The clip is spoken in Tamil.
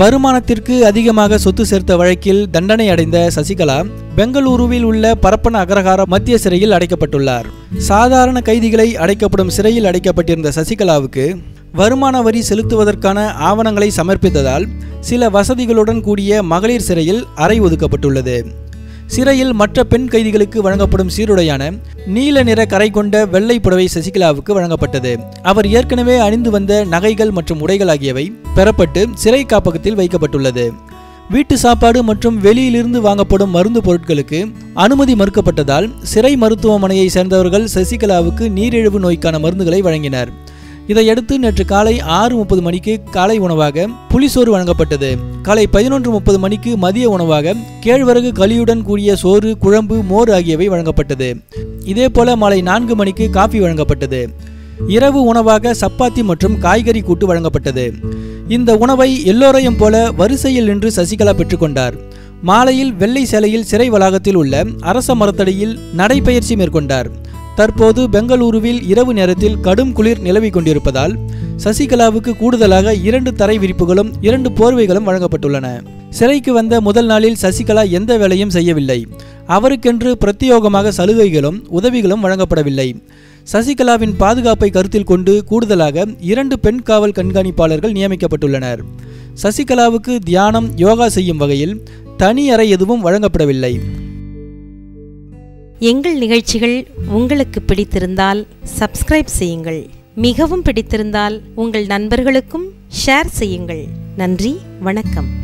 வருமானத்திற்கு அதிகமாக சொத்து சேர்த்த வழக்கில் தண்டனை அடைந்த சசிகலா பெங்களூருவில் உள்ள பரப்பன அக்ரஹார மத்திய சிறையில் அடைக்கப்பட்டுள்ளார். சாதாரண கைதிகளை அடைக்கப்படும் சிறையில் அடைக்கப்பட்டிருந்த சசிகலாவுக்கு வருமான வரி செலுத்துவதற்கான ஆவணங்களை சமர்ப்பித்ததால் சில வசதிகளுடன் கூடிய மகளிர் சிறையில் அறை ஒதுக்கப்பட்டுள்ளது. சிறையில் மற்ற பெண் கைதிகளுக்கு வழங்கப்படும் சீருடையான நீல நிற கரை கொண்ட வெள்ளை புடவை சசிகலாவுக்கு வழங்கப்பட்டது. அவர் ஏற்கனவே அணிந்து வந்த நகைகள் மற்றும் உடைகள் ஆகியவை பெறப்பட்டு சிறை காப்பகத்தில் வைக்கப்பட்டுள்ளது. வீட்டு சாப்பாடு மற்றும் வெளியிலிருந்து வாங்கப்படும் மருந்து பொருட்களுக்கு அனுமதி மறுக்கப்பட்டதால் சிறை மருத்துவமனையை சேர்ந்தவர்கள் சசிகலாவுக்கு நீரிழிவு நோய்க்கான மருந்துகளை வழங்கினர். இதையடுத்து நேற்று காலை 6:30 மணிக்கு காலை உணவாக புளிசோறு வழங்கப்பட்டது. காலை 11:30 மணிக்கு மதிய உணவாக கேழ்வரகு களியுடன் கூடிய சோறு, குழம்பு, மோர் ஆகியவை வழங்கப்பட்டது. இதேபோல மாலை 4 மணிக்கு காஃபி வழங்கப்பட்டது. இரவு உணவாக சப்பாத்தி மற்றும் காய்கறி கூட்டு வழங்கப்பட்டது. இந்த உணவை எல்லோரையும் போல வரிசையில் நின்று சசிகலா பெற்றுக்கொண்டார். மாலையில் வெள்ளை சேலையில் சிறை வளாகத்தில் உள்ள அரச மரத்தடியில் நடைபயிற்சி மேற்கொண்டார். தற்போது பெங்களூருவில் இரவு நேரத்தில் கடும் குளிர் நிலவி கொண்டிருப்பதால் சசிகலாவுக்கு கூடுதலாக 2 தரை விரிப்புகளும் 2 போர்வைகளும் வழங்கப்பட்டுள்ளன. சிறைக்கு வந்த முதல் நாளில் சசிகலா எந்த வேலையும் செய்யவில்லை. அவருக்கென்று பிரத்யேகமாக சலுகைகளும் உதவிகளும் வழங்கப்படவில்லை. சசிகலாவின் பாதுகாப்பை கருத்தில் கொண்டு கூடுதலாக 2 பெண் காவல் கண்காணிப்பாளர்கள் நியமிக்கப்பட்டுள்ளனர். சசிகலாவுக்கு தியானம், யோகா செய்யும் வகையில் தனி அறை எதுவும் வழங்கப்படவில்லை. எங்கள் நிகழ்ச்சிகள் உங்களுக்கு பிடித்திருந்தால் சப்ஸ்கிரைப் செய்யுங்கள். மிகவும் பிடித்திருந்தால் உங்கள் நண்பர்களுக்கும் ஷேர் செய்யுங்கள். நன்றி, வணக்கம்.